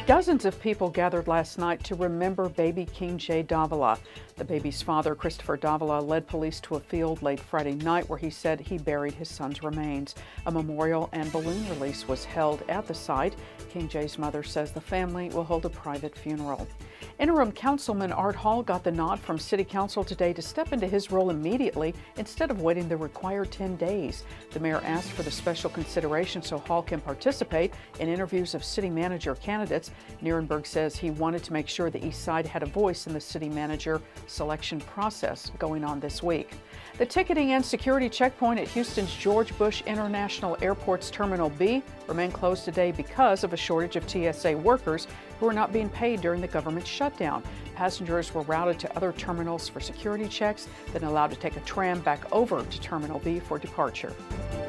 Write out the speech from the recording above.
Dozens of people gathered last night to remember baby King J. Davila. The baby's father, Christopher Davila, led police to a field late Friday night where he said he buried his son's remains. A memorial and balloon release was held at the site. King J's mother says the family will hold a private funeral. Interim Councilman Art Hall got the nod from City Council today to step into his role immediately instead of waiting the required 10 days. The mayor asked for the special consideration so Hall can participate in interviews of city manager candidates. Nierenberg says he wanted to make sure the East Side had a voice in the city manager selection process going on this week. The ticketing and security checkpoint at Houston's George Bush International Airport's Terminal B remained closed today because of a shortage of TSA workers who are not being paid during the government shutdown. Passengers were routed to other terminals for security checks, then allowed to take a tram back over to Terminal B for departure.